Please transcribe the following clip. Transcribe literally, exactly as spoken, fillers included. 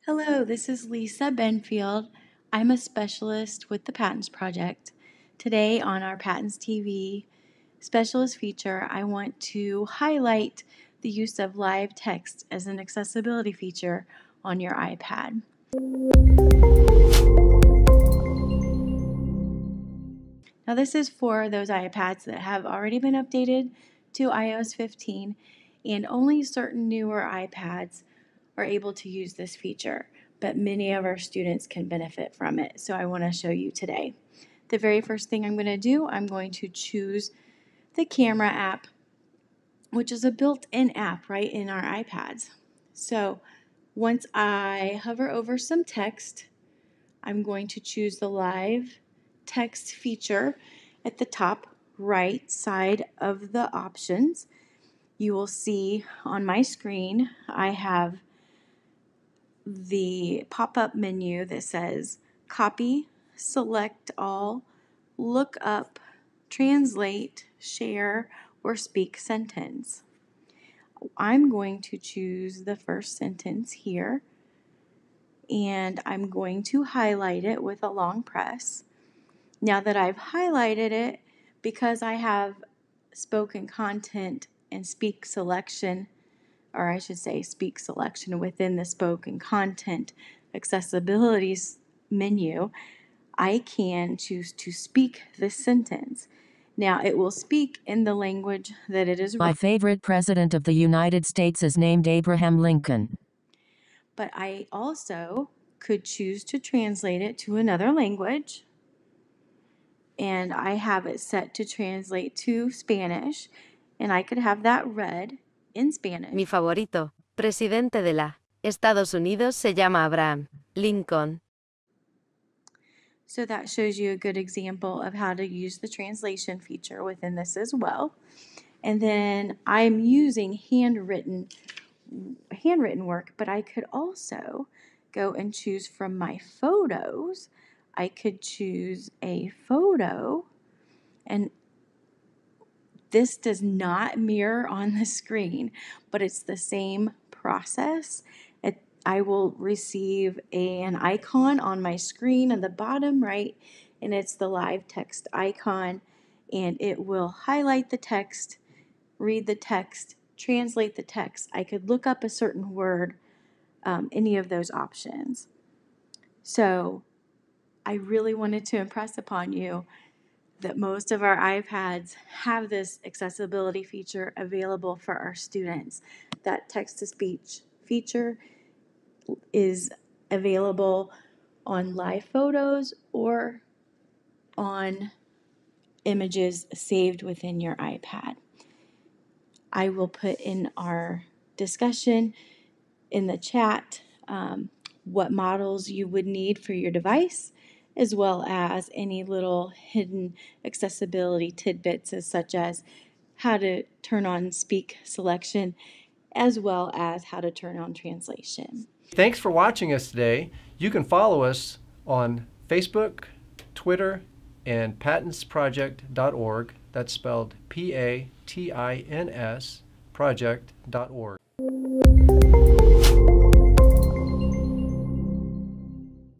Hello, this is Lisa Benfield. I'm a specialist with the Patents Project. Today on our Patents T V specialist feature, I want to highlight the use of live text as an accessibility feature on your iPad. Now this is for those iPads that have already been updated to i O S fifteen, and only certain newer iPads are able to use this feature, but many of our students can benefit from it, so I want to show you today. The very first thing I'm going to do, I'm going to choose the camera app, which is a built-in app right in our iPads. So once I hover over some text, I'm going to choose the live text feature at the top right side of the options. You will see on my screen I have the pop-up menu that says copy, select all, look up, translate, share, or speak sentence. I'm going to choose the first sentence here, and I'm going to highlight it with a long press. Now that I've highlighted it, because I have spoken content and speak selection, or I should say speak selection within the spoken content accessibility menu, I can choose to speak this sentence. Now it will speak in the language that it is. My favorite president of the United States is named Abraham Lincoln. But I also could choose to translate it to another language, and I have it set to translate to Spanish, and I could have that read in Spanish. Mi favorito, presidente de la Estados Unidos se llama Abraham Lincoln. So that shows you a good example of how to use the translation feature within this as well. And then I'm using handwritten handwritten work, but I could also go and choose from my photos. I could choose a photo, and this does not mirror on the screen, but it's the same process. It, I will receive a, an icon on my screen in the bottom right, and it's the live text icon, and it will highlight the text, read the text, translate the text. I could look up a certain word, um, any of those options. So I really wanted to impress upon you that most of our iPads have this accessibility feature available for our students. That text-to-speech feature is available on live photos or on images saved within your iPad. I will put in our discussion in the chat um, what models you would need for your device, as well as any little hidden accessibility tidbits, as such as how to turn on speak selection, as well as how to turn on translation. Thanks for watching us today. You can follow us on Facebook, Twitter, and patents project dot org. That's spelled P A T I N S project dot org.